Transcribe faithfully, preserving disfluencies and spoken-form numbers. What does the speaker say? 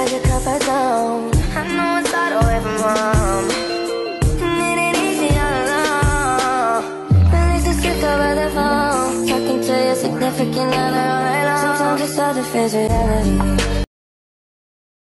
like your comfort zone. I know it's hard away from home, and it ain't easy all alone. Release the script over the phone, talking to your significant other all night long. Sometimes it's hard to face reality.